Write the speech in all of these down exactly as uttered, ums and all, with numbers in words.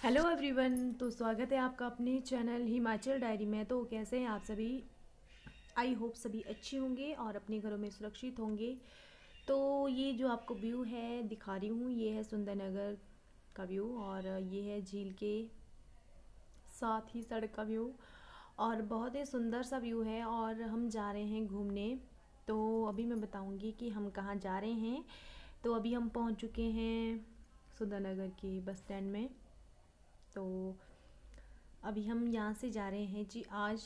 Hello everyone. तो स्वागत है आपका अपने चैनल हिमाचल डायरी में। तो कैसे हैं आप सभी? आई होप सभी अच्छे होंगे और अपने घरों में सुरक्षित होंगे। तो ये जो आपको व्यू है दिखा रही हूँ, ये है सुंदर नगर का व्यू और ये है झील के साथ ही सड़क का व्यू और बहुत ही सुंदर सा व्यू है। और हम जा रहे हैं घूमने। तो अभी मैं बताऊंगी कि हम कहाँ जा रहे हैं। तो अभी हम पहुँच चुके हैं सुंदर नगर के बस स्टैंड में। तो अभी हम यहाँ से जा रहे हैं जी आज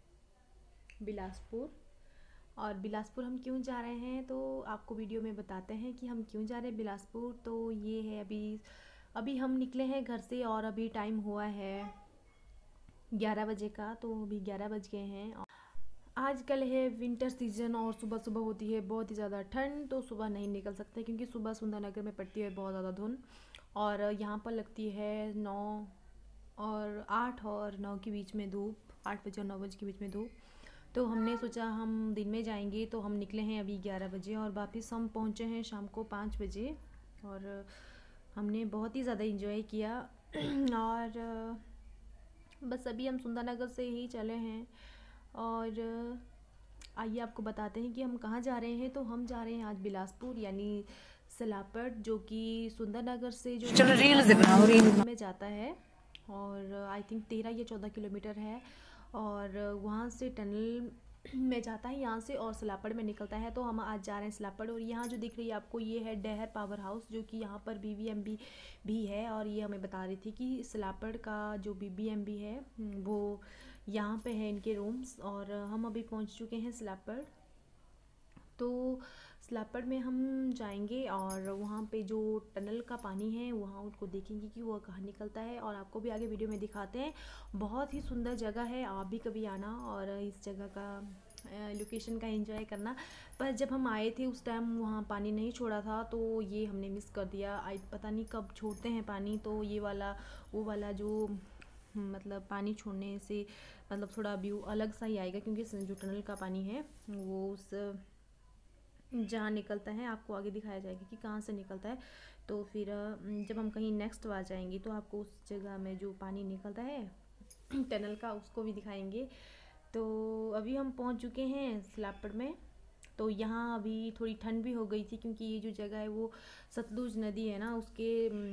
बिलासपुर। और बिलासपुर हम क्यों जा रहे हैं तो आपको वीडियो में बताते हैं कि हम क्यों जा रहे हैं बिलासपुर। तो ये है अभी अभी हम निकले हैं घर से और अभी टाइम हुआ है ग्यारह बजे का। तो अभी ग्यारह बज गए हैं। आजकल है विंटर सीजन और सुबह सुबह होती है बहुत ही ज़्यादा ठंड। तो सुबह नहीं निकल सकते क्योंकि सुबह सुंदर नगर में पड़ती है बहुत ज़्यादा धुंध और यहाँ पर लगती है नौ और आठ और नौ के बीच में धूप, आठ बजे और नौ बजे के बीच में धूप। तो हमने सोचा हम दिन में जाएंगे तो हम निकले हैं अभी ग्यारह बजे और वापस हम पहुँचे हैं शाम को पाँच बजे। और हमने बहुत ही ज़्यादा इंजॉय किया और बस अभी हम सुंदरनगर से ही चले हैं। और आइए आपको बताते हैं कि हम कहाँ जा रहे हैं। तो हम जा रहे हैं आज बिलासपुर यानी सलापड़, जो कि सुंदरनगर से जो चलो रील्स में जाता है और आई थिंक तेरह या चौदह किलोमीटर है और वहाँ से टनल में जाता है यहाँ से और सलापड़ में निकलता है। तो हम आज जा रहे हैं सलापड़। और यहाँ जो दिख रही है आपको ये है डहर पावर हाउस, जो कि यहाँ पर बीबीएमबी भी है। और ये हमें बता रही थी कि सलापड़ का जो बीबीएमबी है वो यहाँ पे है इनके रूम्स। और हम अभी पहुँच चुके हैं सलापड़। तो सलापड़ में हम जाएंगे और वहाँ पे जो टनल का पानी है वहाँ उनको देखेंगे कि वो कहाँ निकलता है और आपको भी आगे वीडियो में दिखाते हैं। बहुत ही सुंदर जगह है, आप भी कभी आना और इस जगह का लोकेशन का एंजॉय करना। पर जब हम आए थे उस टाइम वहाँ पानी नहीं छोड़ा था तो ये हमने मिस कर दिया। आई पता नहीं कब छोड़ते हैं पानी। तो ये वाला वो वाला जो मतलब पानी छोड़ने से मतलब थोड़ा व्यू अलग सा ही आएगा क्योंकि जो टनल का पानी है वो उस जहाँ निकलता है आपको आगे दिखाया जाएगा कि कहाँ से निकलता है। तो फिर जब हम कहीं नेक्स्ट बार जाएंगे तो आपको उस जगह में जो पानी निकलता है टनल का उसको भी दिखाएंगे। तो अभी हम पहुँच चुके हैं सलापड़ में। तो यहाँ अभी थोड़ी ठंड भी हो गई थी क्योंकि ये जो जगह है वो सतलुज नदी है ना उसके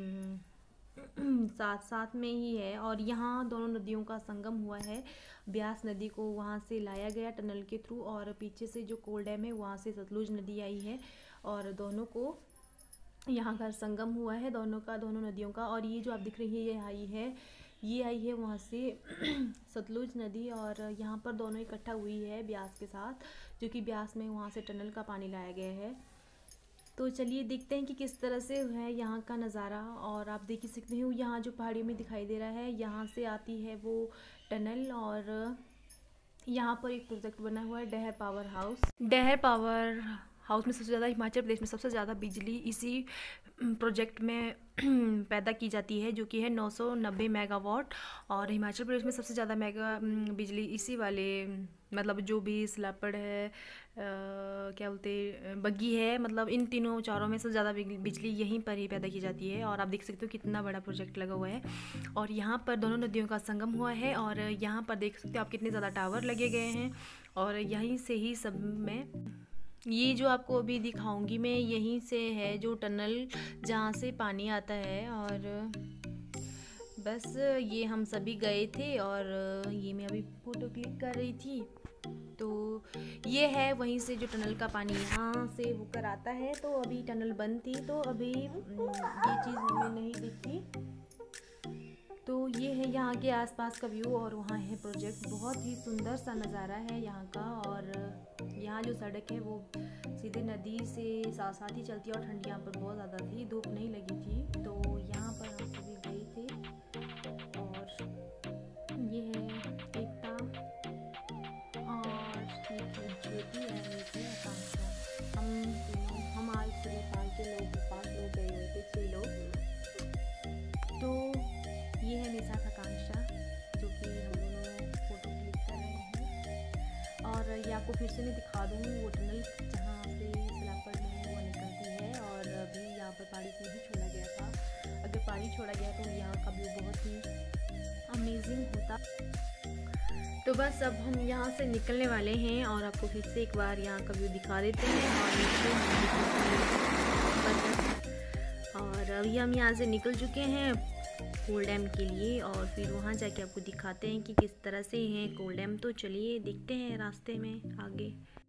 साथ साथ में ही है। और यहाँ दोनों नदियों का संगम हुआ है। ब्यास नदी को वहाँ से लाया गया टनल के थ्रू और पीछे से जो कोल डैम है वहाँ से सतलुज नदी आई है और दोनों को यहाँ का संगम हुआ है दोनों का दोनों नदियों का। और ये जो आप दिख रही है ये आई है ये आई है वहाँ से सतलुज नदी और यहाँ पर दोनों इकट्ठा हुई है ब्यास के साथ, जो कि ब्यास में वहाँ से टनल का पानी लाया गया है। तो चलिए देखते हैं कि किस तरह से है यहाँ का नज़ारा। और आप देख ही सकते हो यहाँ जो पहाड़ी में दिखाई दे रहा है यहाँ से आती है वो टनल। और यहाँ पर एक प्रोजेक्ट बना हुआ है Dehar power house. Dehar power house में सबसे ज़्यादा हिमाचल प्रदेश में सबसे ज़्यादा बिजली इसी प्रोजेक्ट में पैदा की जाती है, जो कि है नौ सौ नब्बे मेगावाट। और हिमाचल प्रदेश में सबसे ज़्यादा मेगा बिजली इसी वाले मतलब जो भी सलापड़ है आ, क्या बोलते बग्गी है, मतलब इन तीनों चारों में सबसे ज़्यादा बिजली यहीं पर ही पैदा की जाती है। और आप देख सकते हो कितना बड़ा प्रोजेक्ट लगा हुआ है और यहाँ पर दोनों नदियों का संगम हुआ है। और यहाँ पर देख सकते हो आप कितने ज़्यादा टावर लगे गए हैं और यहीं से ही सब में ये जो आपको अभी दिखाऊंगी मैं यहीं से है जो टनल जहाँ से पानी आता है। और बस ये हम सभी गए थे और ये मैं अभी फ़ोटो क्लिक कर रही थी। तो ये है वहीं से जो टनल का पानी यहाँ से होकर आता है। तो अभी टनल बंद थी तो अभी ये चीज़ हमें नहीं दिखती। तो ये है यहाँ के आसपास का व्यू और वहाँ है प्रोजेक्ट। बहुत ही सुंदर सा नज़ारा है यहाँ का। और यहाँ जो सड़क है वो सीधे नदी से साथ साथ ही चलती है और ठंड यहाँ पर बहुत ज़्यादा थी, धूप नहीं लगी थी। तो यहाँ पर हम सभी गए थे। और ये है एकता और एक है ज्योति और एक है आकांक्षा। हम तीनों हम आज सभी पाँच के लोग पाँच लोग गए हुए थे, छः लोग। तो ये है मेरे साथ आकांक्षा जो कि हम दोनों फोटो क्लिक कर रहे हैं। और ये आपको फिर से मैं दिखा दूँ वो टनल जहाँ से सलापड़ में वो निकलती है। और अभी यहाँ पर पानी नहीं छोड़ा गया था, अगर पानी छोड़ा गया तो यहाँ का व्यू बहुत ही अमेजिंग होता। तो बस अब हम यहाँ से निकलने वाले हैं और आपको फिर से एक बार यहाँ का व्यू दिखा देते हैं। और और अभी हम यहाँ से निकल चुके हैं कोल डैम के लिए और फिर वहाँ जाके आपको दिखाते हैं कि किस तरह से है कोल डैम। तो चलिए देखते हैं रास्ते में आगे।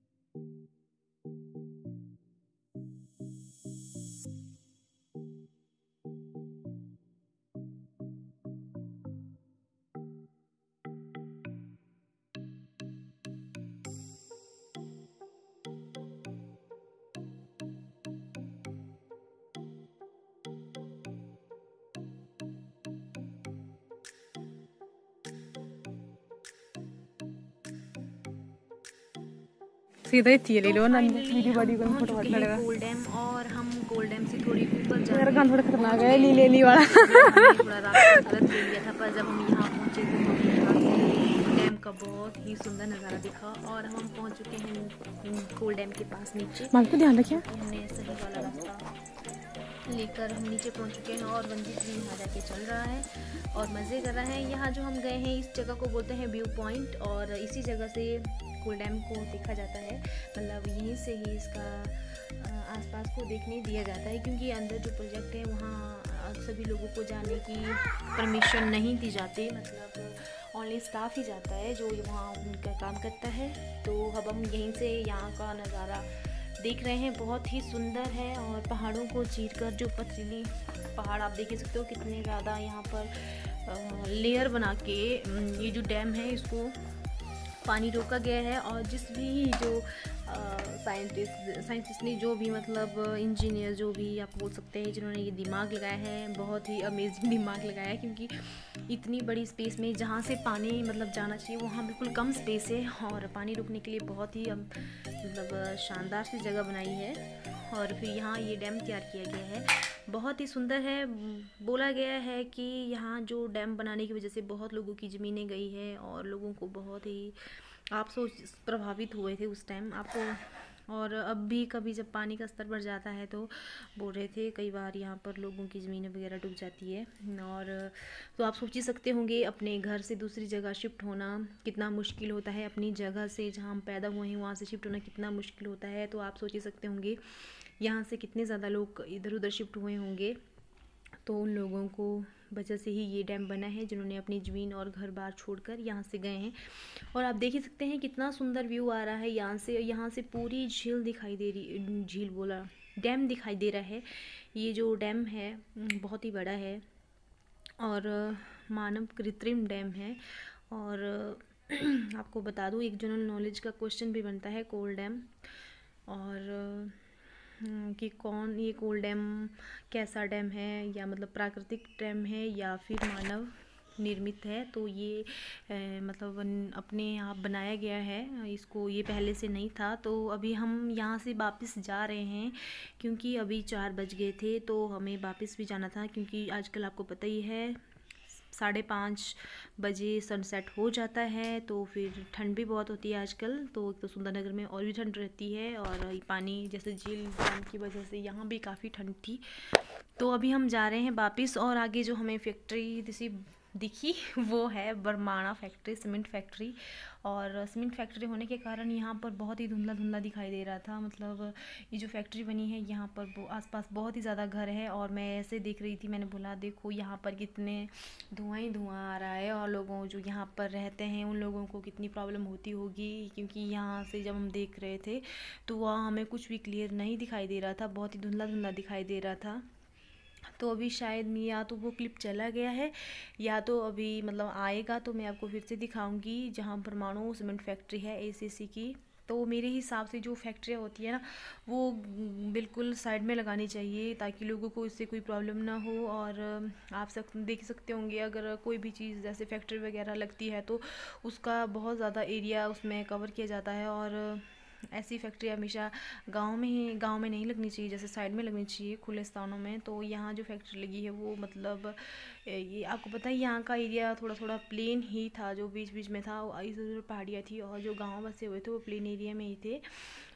सीधा ही थी ले लो ना वीडियो वाली को फोटो लगा कोल डैम। और हम कोल डैम से थोड़ी ऊपर जा मेरा कान थोड़ा खतरनाक है लीले ली वाला थोड़ा रास्ता गलत ले लिया था, पर जब हम यहाँ पहुँचे तो हमें यहाँ से डैम का बहुत ही सुंदर नज़ारा दिखा। और हम पहुँच चुके हैं कोल डैम के पास नीचे। माल को ध्यान रखिए, हमने सही वाला रास्ता लेकर हम नीचे पहुँच चुके हैं और रंजीत भी यहाँ जाके चल रहा है और मज़े कर रहा है। यहाँ जो हम गए हैं इस जगह को बोलते हैं व्यू पॉइंट और इसी जगह से कोल डैम को देखा जाता है। मतलब यहीं से ही इसका आसपास को देखने दिया जाता है, क्योंकि अंदर जो प्रोजेक्ट है वहाँ सभी लोगों को जाने की परमिशन नहीं दी जाती। मतलब ओनली स्टाफ ही जाता है जो वहाँ उनका काम करता है। तो अब हम यहीं से यहाँ का नज़ारा देख रहे हैं, बहुत ही सुंदर है। और पहाड़ों को चीरकर जो पथरीली पहाड़ आप देख सकते हो कितने ज़्यादा यहाँ पर लेयर बना के ये जो डैम है इसको पानी रोका गया है। और जिस भी जो साइंटिस्ट साइंटिस्ट ने जो भी मतलब इंजीनियर जो भी आप बोल सकते हैं जिन्होंने ये दिमाग लगाया है, बहुत ही अमेजिंग दिमाग लगाया है। क्योंकि इतनी बड़ी स्पेस में जहाँ से पानी मतलब जाना चाहिए वहाँ बिल्कुल कम स्पेस है और पानी रुकने के लिए बहुत ही मतलब शानदार सी जगह बनाई है। और फिर यहाँ ये डैम तैयार किया गया है, बहुत ही सुंदर है। बोला गया है कि यहाँ जो डैम बनाने की वजह से बहुत लोगों की ज़मीनें गई है और लोगों को बहुत ही आप सोच प्रभावित हुए थे उस टाइम आपको। और अब भी कभी जब पानी का स्तर बढ़ जाता है तो बोल रहे थे कई बार यहाँ पर लोगों की ज़मीनें वगैरह डूब जाती है। और तो आप सोच ही सकते होंगे अपने घर से दूसरी जगह शिफ्ट होना कितना मुश्किल होता है, अपनी जगह से जहाँ हम पैदा हुए हैं वहाँ से शिफ्ट होना कितना मुश्किल होता है। तो आप सोच ही सकते होंगे यहाँ से कितने ज़्यादा लोग इधर उधर शिफ्ट हुए होंगे। तो उन लोगों को वजह से ही ये डैम बना है जिन्होंने अपनी ज़मीन और घर बार छोड़कर यहाँ से गए हैं। और आप देख ही सकते हैं कितना सुंदर व्यू आ रहा है यहाँ से। यहाँ से पूरी झील दिखाई दे रही, झील बोला डैम दिखाई दे रहा है। ये जो डैम है बहुत ही बड़ा है और मानव कृत्रिम डैम है। और आपको बता दूँ एक जनरल नॉलेज का क्वेश्चन भी बनता है कोल डैम और कि कौन ये कोल डैम कैसा डैम है, या मतलब प्राकृतिक डैम है या फिर मानव निर्मित है। तो ये ए, मतलब अपने आप बनाया गया है, इसको ये पहले से नहीं था। तो अभी हम यहाँ से वापस जा रहे हैं क्योंकि अभी चार बज गए थे तो हमें वापस भी जाना था। क्योंकि आजकल आपको पता ही है साढ़े पाँच बजे सनसेट हो जाता है तो फिर ठंड भी बहुत होती है आजकल। तो एक तो सुंदर नगर में और भी ठंड रहती है और पानी जैसे झील डैम की वजह से यहाँ भी काफ़ी ठंड थी। तो अभी हम जा रहे हैं वापस और आगे जो हमें फैक्ट्री जैसी दिखी वो है बरमाणा फैक्ट्री, सीमेंट फैक्ट्री। और सीमेंट फैक्ट्री होने के कारण यहाँ पर बहुत ही धुंधला धुंधला दिखाई दे रहा था। मतलब ये जो फैक्ट्री बनी है यहाँ पर आसपास बहुत ही ज़्यादा घर है और मैं ऐसे देख रही थी, मैंने बोला देखो यहाँ पर कितने धुआं ही धुआं आ रहा है और लोगों जो यहाँ पर रहते हैं उन लोगों को कितनी प्रॉब्लम होती होगी। क्योंकि यहाँ से जब हम देख रहे थे तो वहाँ हमें कुछ भी क्लियर नहीं दिखाई दे रहा था, बहुत ही धुंधला धुंधला दिखाई दे रहा था। तो अभी शायद या तो वो क्लिप चला गया है या तो अभी मतलब आएगा तो मैं आपको फिर से दिखाऊंगी जहाँ परमाणु सीमेंट फैक्ट्री है एसीसी की। तो मेरे हिसाब से जो फैक्ट्रियाँ होती है ना वो बिल्कुल साइड में लगानी चाहिए ताकि लोगों को इससे कोई प्रॉब्लम ना हो। और आप सब देख सकते होंगे अगर कोई भी चीज़ जैसे फैक्ट्री वगैरह लगती है तो उसका बहुत ज़्यादा एरिया उसमें कवर किया जाता है। और ऐसी फैक्ट्री हमेशा गांव में ही गांव में नहीं लगनी चाहिए, जैसे साइड में लगनी चाहिए खुले स्थानों में। तो यहाँ जो फैक्ट्री लगी है वो मतलब ये आपको पता है यहाँ का एरिया थोड़ा थोड़ा प्लेन ही था, जो बीच बीच में था इधर पहाड़ियाँ थी और जो गांव बसे हुए थे वो प्लेन एरिया में ही थे।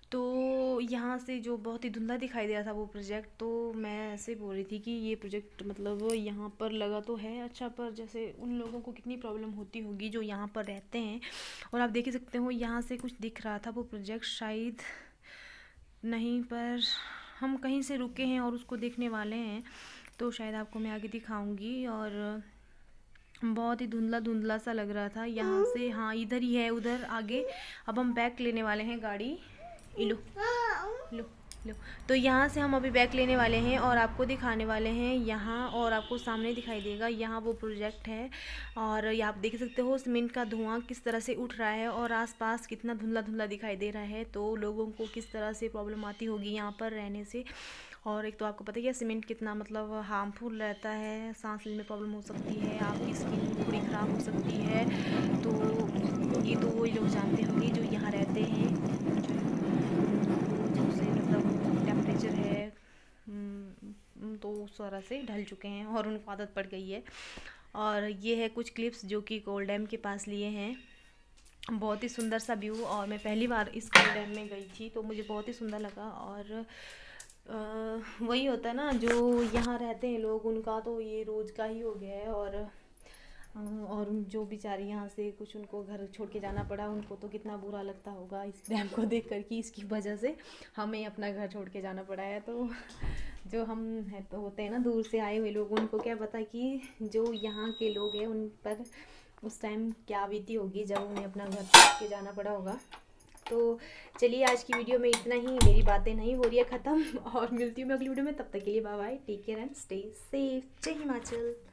तो यहाँ से जो बहुत ही धुंधला दिखाई दे रहा था वो प्रोजेक्ट, तो मैं ऐसे बोल रही थी कि ये प्रोजेक्ट मतलब यहाँ पर लगा तो है अच्छा, पर जैसे उन लोगों को कितनी प्रॉब्लम होती होगी जो यहाँ पर रहते हैं। और आप देख ही सकते हो यहाँ से कुछ दिख रहा था वो प्रोजेक्ट, शायद नहीं, पर हम कहीं से रुके हैं और उसको देखने वाले हैं, तो शायद आपको मैं आगे दिखाऊंगी। और बहुत ही धुंधला धुंधला सा लग रहा था यहाँ से। हाँ इधर ही है, उधर आगे। अब हम बैक लेने वाले हैं गाड़ी, लो लो लो। तो यहाँ से हम अभी बैक लेने वाले हैं और आपको दिखाने वाले हैं यहाँ, और आपको सामने दिखाई देगा यहाँ वो प्रोजेक्ट है। और ये आप देख सकते हो सीमेंट का धुआं किस तरह से उठ रहा है और आसपास कितना धुंधला धुंधला दिखाई दे रहा है। तो लोगों को किस तरह से प्रॉब्लम आती होगी यहाँ पर रहने से। और एक तो आपको पता ही है सीमेंट कितना मतलब हार्मफुल रहता है, सांस लेने में प्रॉब्लम हो सकती है, आपकी स्किन पूरी ख़राब हो सकती है। तो ये तो वही लोग जानते होंगे जो यहाँ रहते हैं, जो से मतलब टेम्परेचर है तो उस तरह से ढल चुके हैं और उनको आदत पड़ गई है। और ये है कुछ क्लिप्स जो कि कोल डैम के पास लिए हैं। बहुत ही सुंदर सा व्यू, और मैं पहली बार इस कोल डैम में गई थी तो मुझे बहुत ही सुंदर लगा। और आ, वही होता है ना जो यहाँ रहते हैं लोग, उनका तो ये रोज़ का ही हो गया है। और और जो बेचारी यहाँ से कुछ उनको घर छोड़ के जाना पड़ा, उनको तो कितना बुरा लगता होगा इस डैम को देख कर कि इसकी वजह से हमें अपना घर छोड़ के जाना पड़ा है। तो जो हम है तो होते हैं ना दूर से आए हुए लोग, उनको क्या पता कि जो यहाँ के लोग हैं उन पर उस टाइम क्या बीती होगी जब उन्हें अपना घर छोड़ के जाना पड़ा होगा। तो चलिए आज की वीडियो में इतना ही, मेरी बातें नहीं हो रही है ख़त्म, और मिलती हूँ मैं अगली वीडियो में। तब तक के लिए bye bye, take care and stay safe. जय हिमाचल।